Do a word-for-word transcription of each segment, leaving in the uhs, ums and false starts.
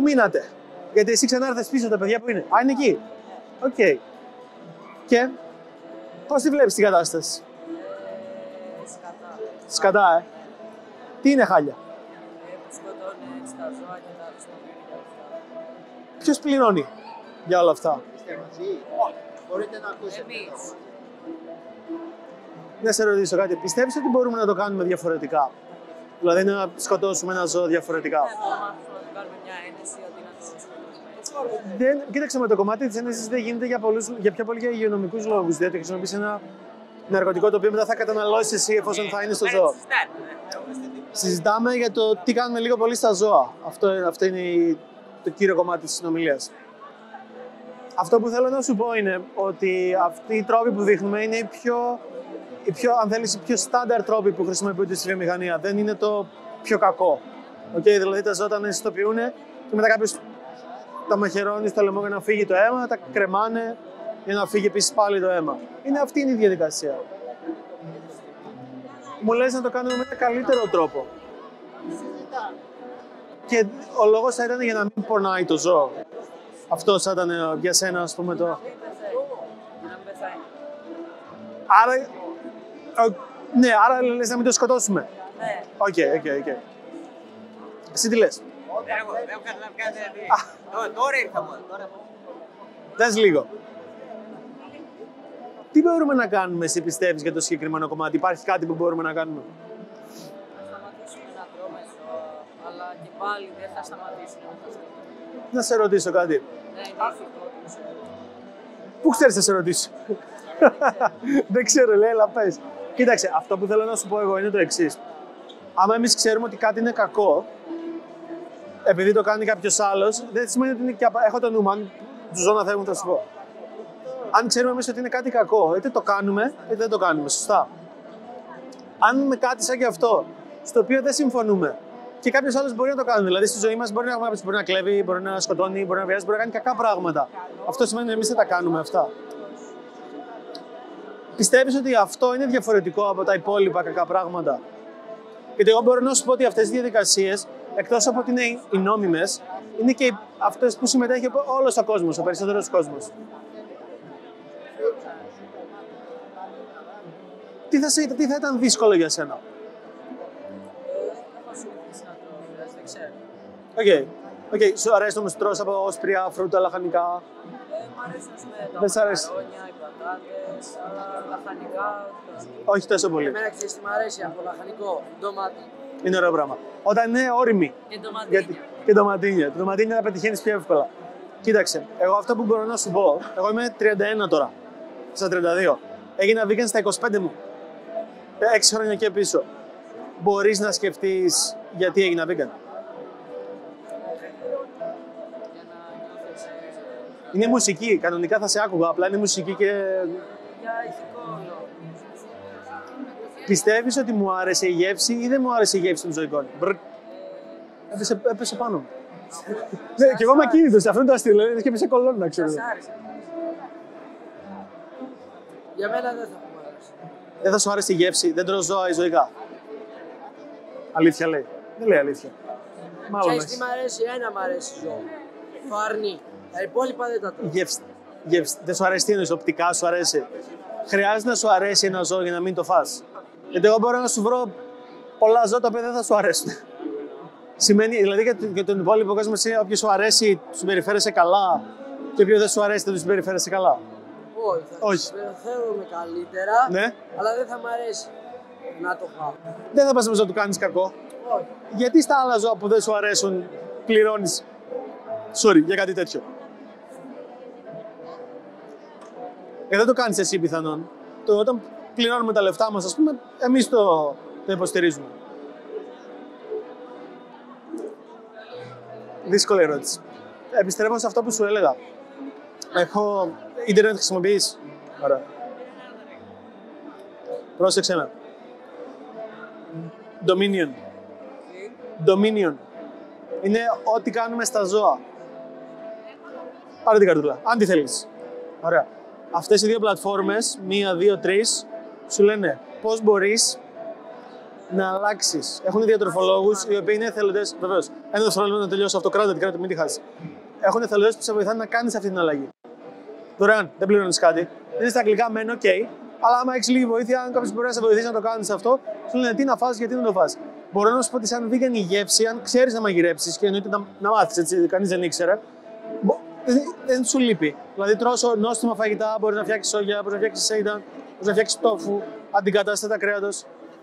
μείνατε? Γιατί εσύ ξανάρθες πίσω, τα παιδιά που είναι. Α, είναι εκεί. Οκ. Okay. Και πώς τη βλέπεις την κατάσταση? Ε, σκατά. Σκατά, ε. Τι είναι χάλια? Ε, που σκοτώνει έτσι τα ζώα και τα χρησιμοποιούν για αυτά. Ποιος πληρώνει για όλα αυτά? Είστε μαζί? Μπορείτε να ακούσετε. Εμείς. Να σε ρωτήσω κάτι. Πιστεύεις ότι μπορούμε να το κάνουμε διαφορετικά? Δηλαδή να σκοτώσουμε ένα ζώο διαφορετικά? Ναι, μπορούμε να κάνουμε μια ένεση ότι να το σκοτώσουμε. Δεν, κοίταξε, με το κομμάτι της ένεσης δεν γίνεται για, πολλούς, για πιο πολύ για υγειονομικούς λόγους. Διότι χρησιμοποιείς ένα ναρκωτικό το οποίο μετά θα καταναλώσεις εσύ εφόσον θα είναι στο ζώο. Συζητάμε για το τι κάνουμε λίγο πολύ στα ζώα. Αυτό, αυτό είναι η, το κύριο κομμάτι της συνομιλίας. Αυτό που θέλω να σου πω είναι ότι αυτοί οι τρόποι που δείχνουμε είναι οι πιο, οι πιο, αν θέλεις, οι πιο στάνταρ τρόποι που χρησιμοποιούνται στη βιομηχανία. Δεν είναι το πιο κακό. Okay, δηλαδή τα ζώα τα αναισθητοποιούν και μετά κάποιος τα μαχαιρώνει στο λαιμό για να φύγει το αίμα, τα κρεμάνε για να φύγει επίσης πάλι το αίμα. Είναι αυτή είναι η διαδικασία. Μου λες να το κάνουμε με ένα καλύτερο τρόπο. Και ο λόγος θα ήταν για να μην πονάει το ζώο. Αυτό θα ήταν για σένα, ας πούμε, το... Άρα... Ο, ναι, άρα λες να μην το σκοτώσουμε. Ναι. Οκ, οκ, οκ. Εσύ τι λες? Εγώ δεν έχω καταλάβει κάτι. Τώρα ήρθα μόνο. Δες λίγο. Τι μπορούμε να κάνουμε, εσύ πιστεύεις, για το συγκεκριμένο κομμάτι? Υπάρχει κάτι που μπορούμε να κάνουμε? Θα σταματήσουμε να τρώμε ζώα, αλλά και πάλι δεν θα σταματήσουμε να τα σκοτώνουμε. Να σε ρωτήσω κάτι. Ναι, είναι ηθικό το ζώο. Πού ξέρεις να σε ρωτήσω? Δεν ξέρω, λέει, αλλά πες. Κοίταξε, αυτό που θέλω να σου πω εγώ είναι το εξής. Άμα εμείς ξέρουμε ότι κάτι είναι κακό, επειδή το κάνει κάποιος άλλος, δεν σημαίνει ότι είναι και απα... Έχω το νου μου, αν του ζώα να θέλουν, θα σου πω. Αν ξέρουμε εμείς ότι είναι κάτι κακό, είτε το κάνουμε, είτε δεν το κάνουμε, σωστά. Αν με κάτι σαν και αυτό, στο οποίο δεν συμφωνούμε, και κάποιος άλλος μπορεί να το κάνει, δηλαδή στη ζωή μας μπορεί να, μπορεί να κλέβει, μπορεί να σκοτώνει, μπορεί να βιάζει, μπορεί να κάνει κακά πράγματα. Αυτό σημαίνει ότι εμείς δεν τα κάνουμε αυτά. Πιστεύεις ότι αυτό είναι διαφορετικό από τα υπόλοιπα κακά πράγματα? Γιατί εγώ μπορώ να σου πω ότι αυτές οι διαδικασίες, εκτός από ότι είναι οι νόμιμες, είναι και αυτές που συμμετέχει όλος ο κόσμος, ο περισσότερος κόσμος. Τι θα, σε, τι θα ήταν δύσκολο για σένα? Έχω συνηθίσει να τρώω, δηλαδή δεν ξέρω. Οκ. Okay. Okay. Σου αρέσει όμως τρως από όσπρια, φρούτα, λαχανικά? Ε, μ' αρέσουν τα Δεν σ' αρέσει? μακαρόνια, οι πατάτες, αλλά λαχανικά. Όχι τόσο πολύ. Εμένα ξέρεις τι μ' αρέσει από λαχανικό, ντομάτι. Είναι ωραίο πράγμα. Όταν είναι όριμη. Και ντοματίνια. Γιατί... Και ντοματίνια. Το ντοματίνια τα πετυχαίνεις πιο εύκολα. Κοίταξε, εγώ αυτό που μπορώ να σου πω, εγώ είμαι τριάντα ένα τώρα, στα τριάντα δύο. Έγινα vegan στα είκοσι πέντε μου. Έξι χρόνια και πίσω. Μπορείς να σκεφτείς γιατί έγινα vegan? Για να νιώθεις. Είναι μουσική. Κανονικά θα σε άκουγα. Απλά είναι μουσική και. Για ηθικό λόγο. Πιστεύεις ότι μου άρεσε η γεύση ή δεν μου άρεσε η γεύση των ζωικών? Μπρ. Έπεσε, έπεσε πάνω μου. Ναι, και εγώ είμαι ακίνητος. Αυτό είναι το αστείο. Δηλαδή, και έπεσε κολόνα, ξέρω. Σας άρεσε. Για μένα δεν θα μου άρεσε. Δεν θα σου άρεσε η γεύση, δεν τρώω ζώα ή ζωικά? Αλήθεια λέει. Δεν λέει αλήθεια. Μάλλον Ξέρεις τι έχεις. μ' αρέσει, ένα μ' αρέσει ζώο. Το αρνί. Τα υπόλοιπα δεν τα τρώω. Γεύση. Γεύση. Δεν σου αρέσει τι εννοείς, οπτικά σου αρέσει? Χρειάζεται να σου αρέσει ένα ζώο για να μην το φας. Γιατί εγώ μπορώ να σου βρω πολλά ζώα τα οποία δεν θα σου αρέσουν. Σημαίνει, δηλαδή για, για τον υπόλοιπο κόσμο, εσύ, όποιο σου αρέσει, του συμπεριφέρεσαι καλά, και όποιο δεν σου αρέσει, δεν του συμπεριφέρεσαι καλά. Όχι, θα Όχι. συμπεριφέρομαι καλύτερα, Ναι. αλλά δεν θα μ' αρέσει να το φάω. Δεν θα πας να του κάνει κακό. Όχι. Γιατί στα άλλα ζώα που δεν σου αρέσουν πληρώνεις, sorry, για κάτι τέτοιο? Ε, δεν το κάνεις εσύ πιθανόν. Το, όταν πληρώνουμε τα λεφτά μας, ας πούμε, εμείς το, το υποστηρίζουμε. Δύσκολη ερώτηση. Επιστρέφω σε αυτό που σου έλεγα. Έχω... Ίντερνετ χρησιμοποιείς? Ωραία. Πρόσεξε με. Dominion. Dominion. Είναι ό,τι κάνουμε στα ζώα. Πάρε την καρτούλα, αν τη θέλεις. Ωραία. Αυτές οι δύο πλατφόρμες, μία, δύο, τρεις, σου λένε πώς μπορείς να αλλάξει. Έχουν διατροφολόγους οι οποίοι είναι εθελοντές. Βεβαίως, ένα δευτερόλεπτο να τελειώσω αυτό. Κράτα την κράτα, μην τη χάσει. Έχουν εθελοντές που σε βοηθάνε να κάνει αυτή την αλλαγή. Δωρεάν, δεν πληρώνει κάτι. Είναι στα αγγλικά, μεν, οκ. Okay, αλλά άμα έχει λίγη βοήθεια, αν κάποιο μπορεί να σε βοηθήσει να το κάνει αυτό, σου λένε τι να φας, γιατί να το φας. Μπορώ να σου πω ότι σαν vegan η γεύση, αν ξέρει να μαγειρέψει και εννοείται να, να μάθει, έτσι, κανεί δεν ήξερε, δεν, δεν σου λείπει. Δηλαδή, τρώσω νόστιμα φαγητά, μπορεί να φτιάξει σόγια, μπορεί να φτιάξει σέιταν, μπορεί να φτιάξει τόφου, αντικατάστατα κρέατος.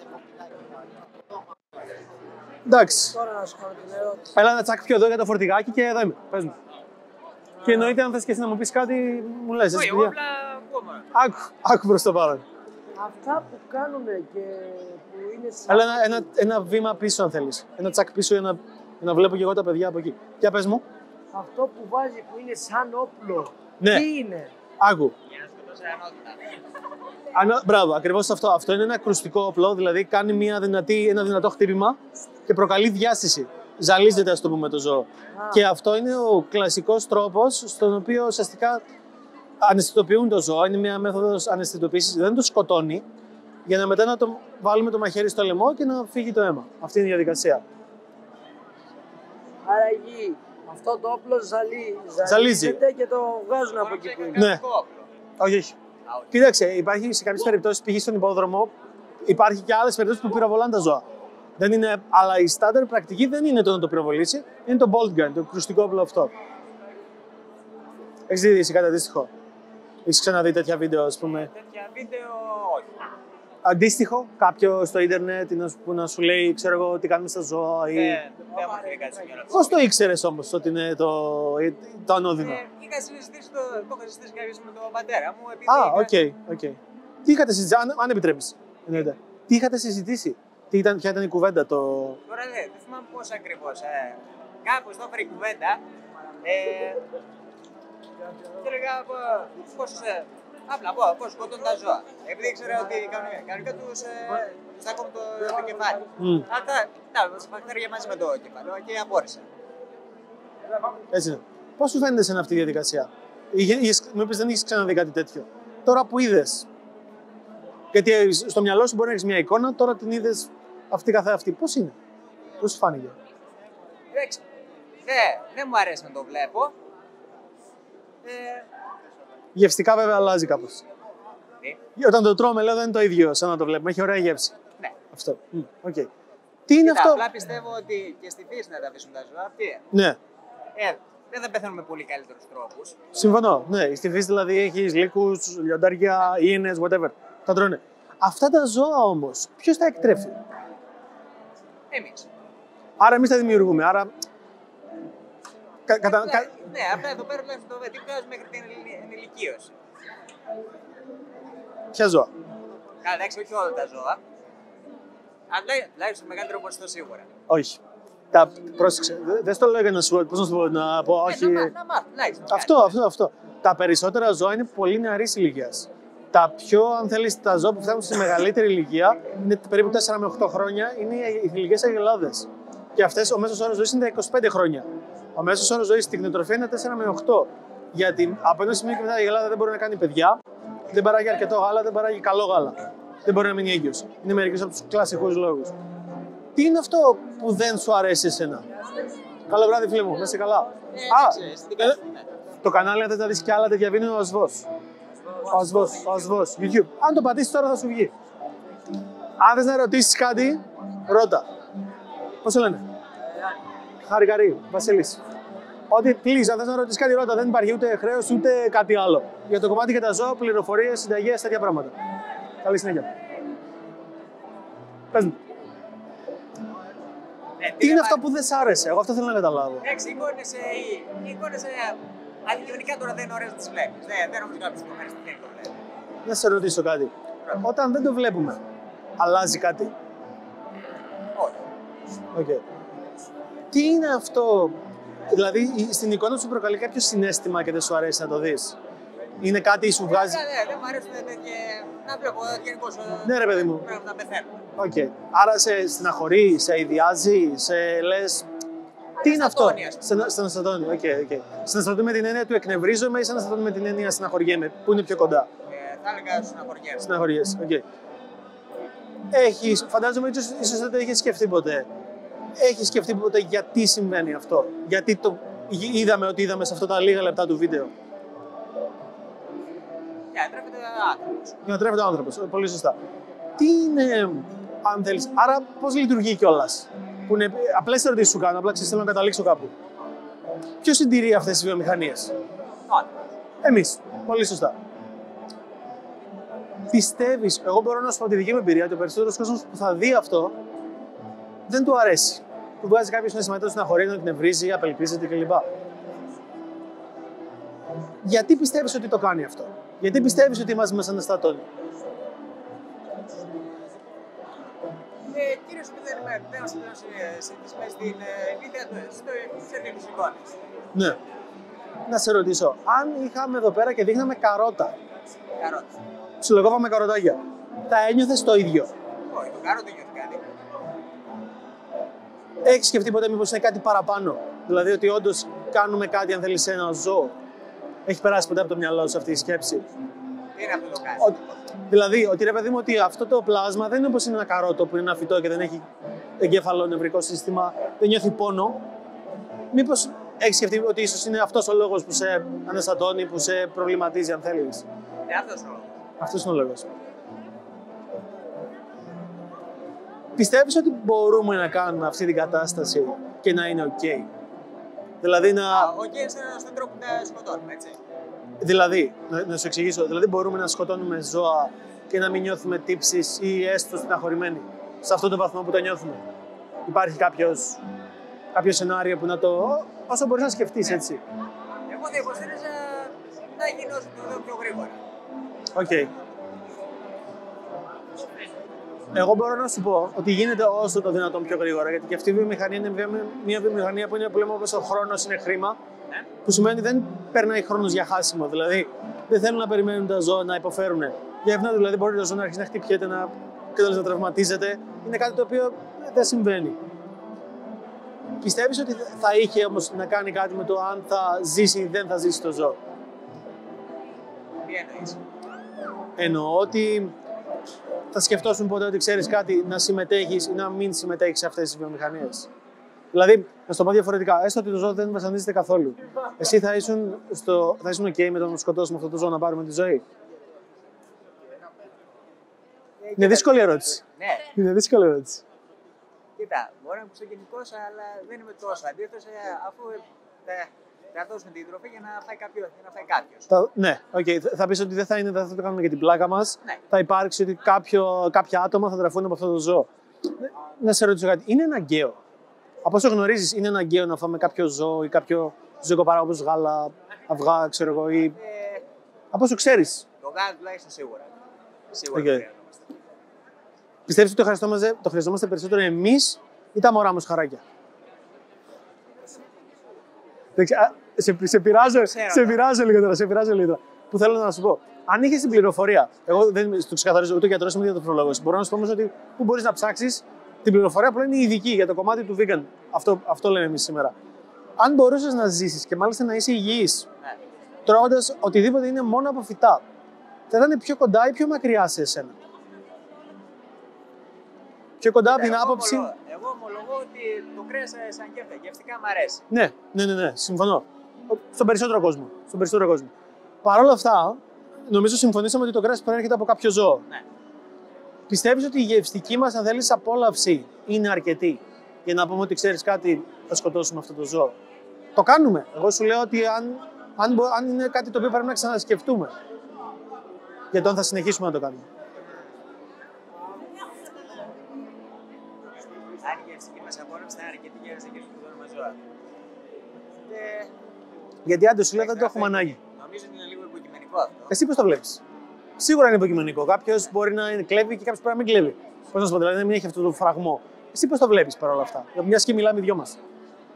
Εντάξει. Τώρα να σου κάνω την ερώτηση. Έλα να τσακ πιο εδώ για το φορτηγάκι και εδώ είμαι. Πες μου. Και εννοείται, αν θες και εσύ να μου πεις κάτι, μου λες. Όχι, εγώ απλά ακόμα. Άκου, άκου προς το παρόν. Αυτά που κάνουν και που είναι σαν... Έλα ένα, ένα, ένα βήμα πίσω, αν θέλεις. Ένα τσακ πίσω για να, για να βλέπω και εγώ τα παιδιά από εκεί. Για πες μου. Αυτό που βάζει που είναι σαν όπλο. Ναι. Τι είναι. Άκου. Για να σκοτώσει ανότητα. Ανώ, μπράβο, ακριβώς αυτό. Αυτό είναι ένα ακουστικό όπλο, δηλαδή κάνει μια δυνατή, ένα δυνατό χτύπημα και προκαλεί διάστηση. Ζαλίζεται, ας το πούμε, το ζώο. Α. Και αυτό είναι ο κλασικός τρόπος στον οποίο ουσιαστικά αναισθητοποιούν το ζώο. Είναι μια μέθοδος αναισθητοποίησης. Δεν το σκοτώνει, για να μετά να το βάλουμε το μαχαίρι στο λαιμό και να φύγει το αίμα. Αυτή είναι η διαδικασία. Άρα εκεί αυτό το όπλο ζαλί, Ζαλίζει. ζαλίζεται και το βγάζουν από εκεί που είναι. Ναι. Όχι, όχι. Κοίταξε, υπάρχει σε κάποιες περιπτώσεις, π.χ. στον υπόδρομο, υπάρχει και άλλες περιπτώσεις που πυροβολάνε τα ζώα. Δεν είναι, αλλά η στάνταρ πρακτική δεν είναι το να το πυροβολήσει, είναι το bolt gun, το κρουστικό όπλο αυτό. Έχεις δει εσύ κάτι αντίστοιχο? Έχεις ξαναδεί τέτοια βίντεο, ας πούμε? Τέτοια βίντεο, όχι. Αντίστοιχο, κάποιο στο ίντερνετ που να σου λέει, ξέρω εγώ, τι κάνουμε στα ζώα ή... Δεν δεν μου έρχεται κάτι στο μυαλό. Πώς το ήξερες όμως ότι είναι το, το ανώδυνο? Ε, Είχα συζητήσει το, το είχα συζητήσει κάποιος με τον πατέρα μου. Επειδή Α, είχα- οκ, οκ. Τι είχατε συζητήσει, αν, αν επιτρέπεις, εννοείται. Τι είχατε συζητήσει, τι ήταν, ποια ήταν η κουβέντα, το... Τώρα δεν, δεν θυμάμαι πώς ακριβώς. Ε, κάπως το έφερε η κουβέντα. Ε, και έλεγα πο- πώς, ε, απλά πω, πώς σκοτώνουν τα ζώα. Επειδή ήξερα ότι κανονικά, κανονικά τους ε, στάκομαι το, το κεφάλι. Μμ. Αλλά τα, τα μπακτέρια μαζί με το κεφάλι και απόρρισα. Έτσι είναι. Πώς σου φαίνεται σε αυτή η διαδικασία? Είχε, είχες, μου είπες δεν έχεις ξαναδεί κάτι τέτοιο. Τώρα που είδες, γιατί στο μυαλό σου μπορεί να έχεις μια εικόνα, τώρα την είδες αυτή καθεαυτή. Πώς είναι, πώς σου φάνηκε? Εντάξει, δεν, δεν μου αρέσει να το βλέπω. Ε, Γευστικά βέβαια αλλάζει κάπως. τι, Όταν το τρώμε, λέω δεν είναι το ίδιο σαν να το βλέπουμε. Έχει ωραία γεύση. ναι. Αυτό. Μμ, οκ. Τι είναι Κοίτα, αυτό? απλά πιστεύω ότι και στη φύση να τα αφήσουν τα ζώα. Τι, Ναι, ε, δεν θα πεθαίνουν με πολύ καλύτερους τρόπους. συμφωνώ. Ναι, στη φύση δηλαδή έχεις λύκους, λιοντάρια, ίνες, whatever. Τα τρώνε. Αυτά τα ζώα όμως, ποιος τα εκτρέφει? Εμείς. Άρα εμείς τα δημιουργούμε. Άρα. Κα, κατα, Απλά- κα, Ναι, απλά εδώ πέρα τουλάχιστον το τι βγάζουν μέχρι την ενηλι- ενηλικίωση. ποια ζώα? Καλά, εντάξει, όχι όλα τα ζώα. Αλλά τουλάχιστον μεγαλύτερο ποσοστό σίγουρα. Όχι. Τα, πρόσεξε. δε- Δεν στο λέω για να σου, πώς να σου πω, να πω όχι. Ε, να, μά- να μάθουν, τουλάχιστον. Αυτό, αυτό, αυτό. Τα περισσότερα ζώα είναι πολύ νεαρής ηλικίας. Τα πιο, αν θέλεις, τα ζώα που φτάνουν στη μεγαλύτερη ηλικία, είναι περίπου τέσσερα με οκτώ χρόνια, είναι οι θηλυκές αγελάδες. Και αυτές, ο μέσος όρος ζωής είναι τα είκοσι πέντε χρόνια. Ο μέσος όρος ζωής στην κτηνοτροφία είναι τέσσερα με οκτώ. Γιατί από ένα σημείο και μετά η αγελάδα δεν μπορεί να κάνει παιδιά, δεν παράγει αρκετό γάλα, δεν παράγει καλό γάλα. Δεν μπορεί να μείνει έγκυος. Είναι μερικοί από τους κλασικούς λόγους. Τι είναι αυτό που δεν σου αρέσει εσένα? Καλό βράδυ, φίλε μου. Να είσαι καλά. Ε, Α, ξέρεις, τι ε, κάνεις, ναι. το κανάλι, αν θες να δεις και άλλα τέτοια βίντεο, είναι ο Ασβός. Ο Ασβός, ο Ασβός, YouTube. Αν το πατήσεις τώρα θα σου βγει. Αν θες να ρωτήσεις κάτι, ρώτα. Πώς σε λένε? Χάρη Καρύ, Βασίλης. Ότι, please, αν θες να ρωτήσεις κάτι, ρώτα. Δεν υπάρχει ούτε χρέος ούτε κάτι άλλο. Για το κομμάτι και τα ζώα, πληροφορίες, συνταγές, τέτοια πράγματα. Καλή συνέχεια. Πες μου. Ε, Τι είναι δεν αυτό μ' που δεν σ' άρεσε? Εγώ αυτό θέλω να καταλάβω. Εντάξει, οι εικόνες, ε, οι εικόνες ε, αντικειμενικά τώρα δεν είναι ωραίες να τις βλέπεις. Δεν, δεν νομίζω κάποιος που μέρες δεν το βλέπει. Να σε ρωτήσω κάτι. Όταν δεν το βλέπουμε, αλλάζει κάτι? Όχι. Okay. Τι είναι αυτό, δηλαδή η- στην εικόνα σου προκαλεί κάποιο συναίσθημα και δεν σου αρέσει να το δεις? Είναι κάτι σου βγάζει. Ναι, ναι, δεν μου αρέσουν τέτοια. Να βλέπω γενικώς. Ναι, ρε παιδί μου. Πρέπει να πεθαίνουν. Okay. Άρα σε στεναχωρεί, σε ιδιάζει, σε λες. Τι είναι αυτό? Αναστατώνει, ας πούμε. Στενα- Στεναστατώνει, οκ, οκ. Στεναστατώνει με την έννοια του εκνευρίζομαι ή στεναστατώνει με την έννοια στεναχωριέμαι, που είναι πιο κοντά? Ε, θα έλεγα συναχωριέμαι. Στεναχωριέσαι, οκ. Έχεις, φαντάζομαι ίσως, ίσως δεν το έχεις σκεφτεί ποτέ. Έχεις σκεφτεί ποτέ γιατί συμβαίνει αυτό, γιατί το είδαμε ότι είδαμε σε αυτά τα λίγα λεπτά του βίντεο. Για να τρέφεται άνθρωπος. Για να τρέφεται ο άνθρωπος, πολύ σωστά. Τι είναι, αν θέλεις, άρα πώς λειτουργεί κιόλας. Που είναι απλές ερωτήσεις σου κάνω, απλά ξέρεις, θέλω να καταλήξω κάπου. Ποιος συντηρεί αυτές τις βιομηχανίες? Εμείς. Πολύ σωστά. Πιστεύεις, εγώ μπορώ να σου πω τη δική μου εμπειρία, ότι ο περισσότερος κόσμος που θα δει αυτό δεν του αρέσει. Του βγάζει κάποιος να συμμετέχει στην αγορία, να την ευρίζει, απελπίζεται κλπ. Γιατί πιστεύεις ότι το κάνει αυτό? Γιατί πιστεύεις ότι μας μας αναστατώνει? Ε, κυρίως ότι δεν είμαι δεν είμαστε πλέον στην ηλίθεια του, στις εθνικές εικόνες. Ναι. Να σε ρωτήσω, αν είχαμε εδώ πέρα και δείχναμε καρότα, Καρότα. ψιλοκόβαμε καροτάκια, θα ένιωθες το ίδιο? Όχι, το καρότα δεν νιώθει κάτι. Έχεις σκεφτεί ποτέ μήπως είναι κάτι παραπάνω? Δηλαδή ότι όντως κάνουμε κάτι, αν θέλεις, σε ένα ζώο? Έχει περάσει ποτέ από το μυαλό σου αυτή η σκέψη? Τι είναι αυτό το κάτι? Ο, δηλαδή, ότι ρε παιδί μου, ότι αυτό το πλάσμα δεν είναι όπως είναι ένα καρότο που είναι ένα φυτό και δεν έχει εγκέφαλο, νευρικό σύστημα, δεν νιώθει πόνο. Μήπως έχεις σκεφτεί ότι ίσως είναι αυτός ο λόγος που σε αναστατώνει, που σε προβληματίζει, αν θέλεις? Ναι, αυτός ο λόγος. Αυτός είναι ο λόγος. Πιστεύεις ότι μπορούμε να κάνουμε αυτή την κατάσταση και να είναι ok? Δηλαδή να... Ο Γκέι είναι στον τρόπο που τα σκοτώνουμε, έτσι. Δηλαδή, να, να σου εξηγήσω, δηλαδή μπορούμε να σκοτώνουμε ζώα και να μην νιώθουμε τύψεις ή έστω στεναχωρημένοι σε αυτόν τον βαθμό που το νιώθουμε? Υπάρχει κάποιος, κάποιο σενάριο που να το... όσο μπορείς να σκεφτείς, Ναι. έτσι. Εγώ θα υποστήριζα να γίνει όσο το δω πιο γρήγορα. Οκ. Okay. Εγώ μπορώ να σου πω ότι γίνεται όσο το δυνατόν πιο γρήγορα, γιατί και αυτή η βιομηχανία είναι μια βιομηχανία που είναι που λέμε όπως ο χρόνος είναι χρήμα, Ναι. που σημαίνει ότι δεν περνάει χρόνος για χάσιμο. Δηλαδή, δεν θέλουν να περιμένουν τα ζώα να υποφέρουν. Για αυτό δηλαδή μπορεί το ζώο να αρχίσει να χτυπιέται, να, να τραυματίζεται. Είναι κάτι το οποίο δεν συμβαίνει. Πιστεύεις ότι θα είχε όμως να κάνει κάτι με το αν θα ζήσει ή δεν θα ζήσει το ζώο? Τι εννοείς? Εννοώ ότι θα σκεφτόσουν ποτέ ότι ξέρεις κάτι, να συμμετέχεις ή να μην συμμετέχεις σε αυτές τις βιομηχανίες? Δηλαδή, να στο πω διαφορετικά, έστω ότι το ζώο δεν βασανίζεται καθόλου. Εσύ θα ήσουν, στο, θα ήσουν OK με το να σκοτώσουμε αυτό το ζώο, να πάρουμε τη ζωή? Είναι δύσκολη ερώτηση. Ναι. Είναι δύσκολη ερώτηση. Κοίτα, μπορεί να ακουστεί γενικός, αλλά δεν είμαι τόσο αντίθετος, αφού θα, θα δώσουμε την τροφή για να φάει, κάποιο, για να φάει κάποιος. Θα, ναι, okay. Θα πεις ότι δεν θα, είναι, δεν θα το κάνουμε για την πλάκα μας. Ναι. Θα υπάρξει ότι κάποιο, κάποια άτομα θα τραφούν από αυτό το ζώο. Να σε ρωτήσω κάτι, είναι αναγκαίο? Από όσο γνωρίζεις, είναι αναγκαίο να φάμε κάποιο ζώο ή κάποιο ζωικοπαράγωγο όπως γάλα, αυγά, ξέρω εγώ, ή... Ε, από όσο ξέρεις? το γάλα τουλάχιστον σίγουρα. Σίγουρα Okay. το χρειαζόμαστε. Πιστεύεις ότι το χρειαζόμαστε, το χρειαζόμαστε περισσότερο εμείς ή τα μωρά μας χαράκια? Δεν ξέρω, σε, σε, πειράζω, Ξέρω, σε ναι. πειράζω λίγο τώρα, σε πειράζω λίγο τώρα. Που θέλω να σου πω. Αν είχες την πληροφορία, εγώ δεν το ξεκαθαρίζω ούτε γιατρός είμαι διατροφολόγος. Μπορώ να σου πω όμως ότι πού μπορείς να ψάξεις την πληροφορία που είναι ειδική για το κομμάτι του vegan. Αυτό, αυτό λέμε εμείς σήμερα. Αν μπορούσες να ζήσεις και μάλιστα να είσαι υγιής, Ναι. τρώγοντας οτιδήποτε είναι μόνο από φυτά, θα ήταν πιο κοντά ή πιο μακριά σε εσένα? Πιο κοντά από την Εγώ άποψη. ομολογώ- Εγώ ομολογώ ότι το κρέας ε, σαν γεύτα, γευστικά μ' αρέσει. Ναι, ναι, ναι, ναι, συμφωνώ. Στον περισσότερο κόσμο. Στον περισσότερο κόσμο. Παρ' όλα αυτά, νομίζω συμφωνήσαμε ότι το κρέας προέρχεται από κάποιο ζώο. Ναι. Πιστεύεις ότι η γευστική μας, αν θέλεις, απόλαυση είναι αρκετή για να πούμε ότι ξέρεις κάτι, θα σκοτώσουμε αυτό το ζώο? Το κάνουμε. Εγώ σου λέω ότι αν, αν, μπο- αν είναι κάτι το οποίο πρέπει να ξανασκεφτούμε για το αν θα συνεχίσουμε να το κάνουμε. Αν η γευστική μας απόλαυση θα είναι αρκετή για να σκεφτούμε ζώα. Ε, Γιατί άντε σου λέω δεν το έχουμε ανάγκη. Νομίζω ότι είναι λίγο υποκειμενικό αυτό. Εσύ πώς το βλέπεις? Σίγουρα είναι υποκειμενικό. Κάποιος μπορεί να είναι- κλέβει και κάποιος μπορεί να μην κλέβει. Πώς να σου πω, δηλαδή να μην έχει αυτό το φραγμό. Εσύ πώς το βλέπεις παρόλα αυτά? Μιας και μιλάμε οι δυο μας.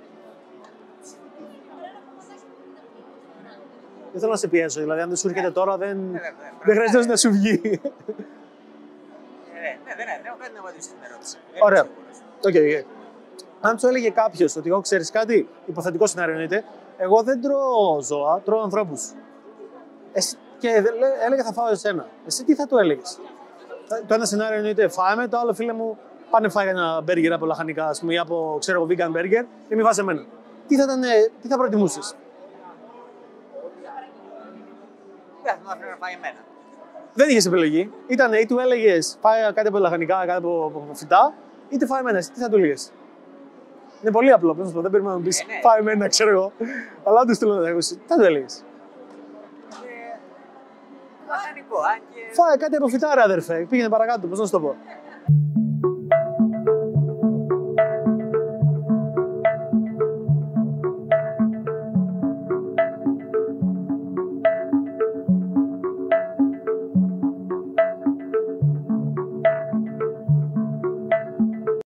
Δεν θέλω να σε πιέσω, δηλαδή αν δεν σου έρχεται τώρα δεν, ναι, ναι, δεν χρειάζεται να σου βγει. Ε, ναι, ναι, ναι, δεν έχω κάτι να απαντήσω στην ερώτηση. Δεν Ωραία. είμαι σίγουρος. Okay, okay. Αν σου έλεγε κάποιος ότι εγώ ξέρεις κάτι, υποθετικό σενάριο εννοείται, εγώ δεν τρώω ζώα, τρώω ανθρώπους. Εσύ, και δε- λέ- έλεγε θα φάω εσένα. Εσύ τι θα του έλεγες? Το ένα σενάριο είναι είτε φάμε, το άλλο φίλε μου πάνε φάει ένα μπέργκερ από λαχανικά, ας πούμε, ή από ξέρω, vegan burger και μη φας εμένα. Τι θα, ήταν, τι θα προτιμούσες? Δεν θα μου να φάει εμένα. Δεν είχες επιλογή. Ήταν ή του έλεγες φάει κάτι από λαχανικά, κάτι από φυτά, είτε φάει εμένα. Τι θα του έλεγες? Είναι πολύ απλό. Πώς να σου πω, δεν περιμένω να μου πεις Ε, ναι. φάει εμένα, ξέρω εγώ. Αλλά αν του στείλω να τι θα του έλεγες? Λαχανικό, αν και. Φάει κάτι από φυτά, ρε αδερφέ. Πήγαινε παρακάτω, πώς να σου το πω.